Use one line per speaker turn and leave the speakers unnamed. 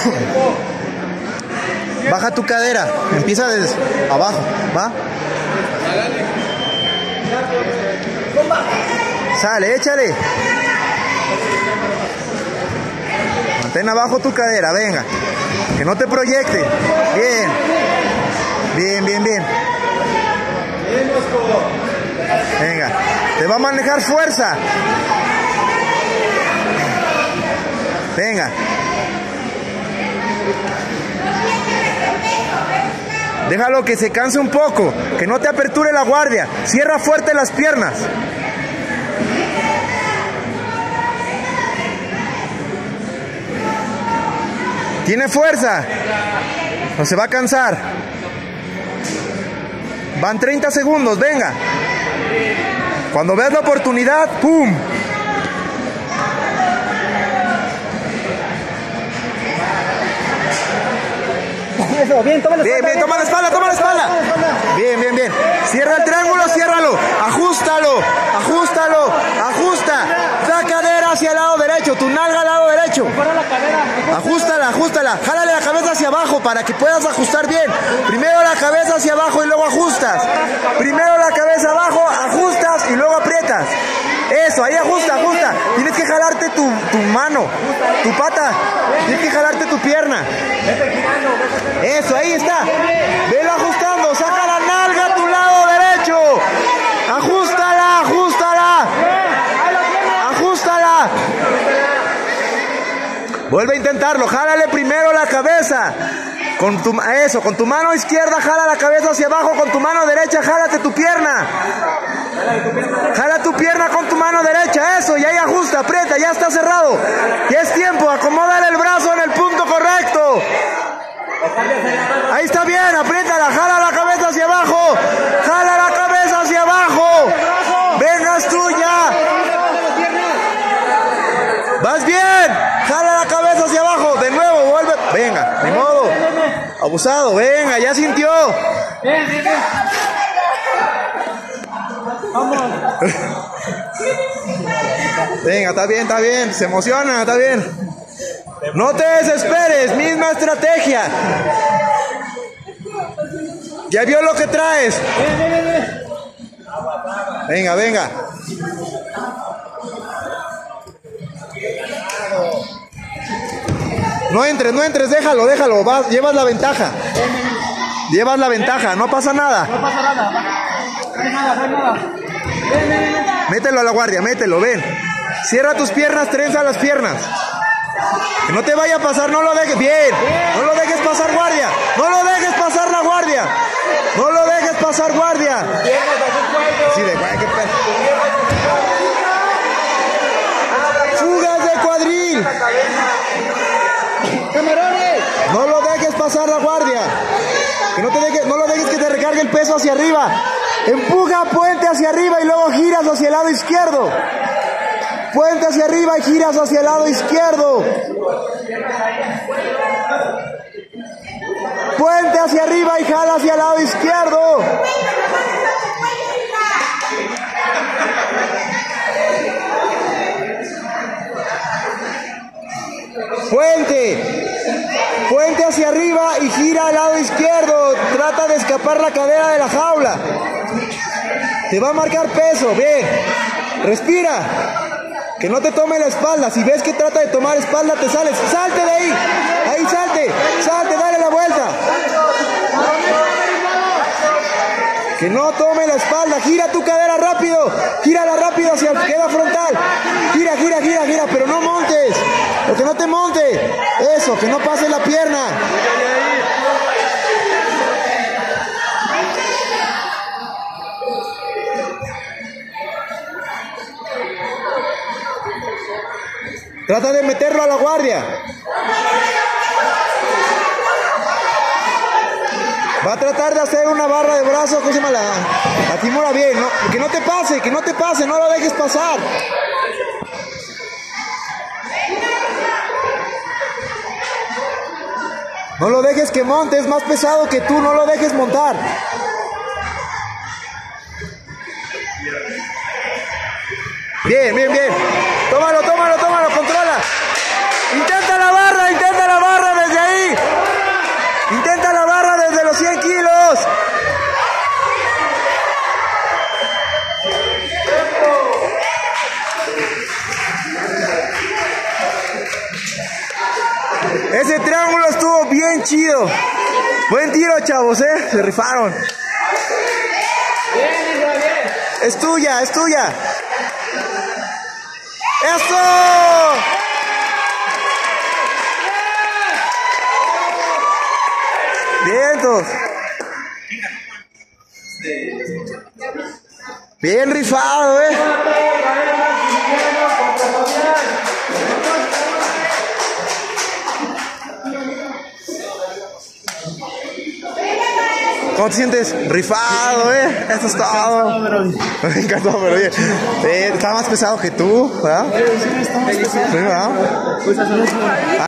Baja tu cadera, empieza desde abajo, ¿va? Sale, échale. Mantén abajo tu cadera, venga. Que no te proyecte. Bien. Bien, bien, bien. Venga. Te va a manejar fuerza. Venga. Déjalo que se canse un poco. Que no te aperture la guardia. Cierra fuerte las piernas. Tiene fuerza. No se va a cansar. Van 30 segundos, venga. Cuando veas la oportunidad, ¡pum!
Eso, bien, toma la espalda.
Bien, toma la espalda, toma la espalda. Bien, bien, bien. Cierra el triángulo, ciérralo. Ajústalo, ajústalo, ajusta. La cadera hacia el lado derecho, tu nalga al lado derecho. Ajústala, ajústala. Jálale la cabeza hacia abajo para que puedas ajustar bien. Primero la cabeza hacia abajo y luego ajustas. Primero la cabeza abajo, ajustas y luego aprietas. Eso, ahí ajusta, ajusta. Tienes que jalarte tu mano, tu pata. Tienes que jalarte tu pierna. Eso, ahí está. Velo ajustando. Saca la nalga a tu lado derecho. Ajústala, ajústala. Ajústala. Vuelve a intentarlo. Jálale primero la cabeza. Con tu mano izquierda jala la cabeza hacia abajo. Con tu mano derecha jálate tu pierna. Jala tu pierna con tu mano derecha. Eso, y ahí ajusta, aprieta, ya está cerrado. Ya es tiempo. Acomódale el brazo en el punto correcto. Ahí está bien, apriétala, jala la cabeza hacia abajo. Jala la cabeza hacia abajo. Venga, es tuya. Vas bien. Jala la cabeza hacia abajo. De nuevo, vuelve. Venga, ni modo. Abusado, venga, ya sintió.
Vamos.
Venga, está bien. Se emociona, está bien. No te desesperes, misma estrategia. Ya vio lo que traes. Venga, venga. No entres, déjalo. Llevas la ventaja. Llevas la ventaja, no pasa nada.
No pasa nada. No hay nada.
Mételo a la guardia, mételo, ven. Cierra tus piernas, trenza las piernas. Que no te vaya a pasar, no lo dejes. Bien, no lo dejes pasar guardia. No lo dejes pasar la guardia. No lo dejes pasar guardia. Sí, de guardia, qué pedo. Fugas de cuadril.
Camarones.
No lo dejes pasar la guardia. Que no lo dejes que te recargue el peso hacia arriba. Empuja puente hacia arriba y luego giras hacia el lado izquierdo. Puente hacia arriba y giras hacia el lado izquierdo. Puente hacia arriba y jala hacia el lado izquierdo. Puente hacia arriba y gira al lado izquierdo. Trata de escapar la cadera de la jaula. Te va a marcar peso, bien. Respira. Que no te tome la espalda. Si ves que trata de tomar espalda, te sales. ¡Salte de ahí! Ahí salte, dale la vuelta. Que no tome la espalda. Gira tu cadera rápido. Gírala rápido hacia la queda frontal. Gira, pero no montes. O que no te monte. Eso, que no pase la pierna. Trata de meterlo a la guardia. Va a tratar de hacer una barra de brazos, ¿cómo se llama? La timora bien, ¿no? Que no te pase, no lo dejes pasar. No lo dejes que monte, es más pesado que tú, no lo dejes montar. Bien. Tómalo, controla. Intenta la barra desde chido. Buen tiro, chavos, se rifaron.
Bien, bien.
Es tuya, es tuya. ¡Eso! Vientos. Bien rifado, ¿Cómo te sientes? Rifado, eso es todo. Me encantó, pero bien. Estaba más pesado que tú, ¿verdad?
Sí, está más pesado.
Sí, ¿verdad?
Pues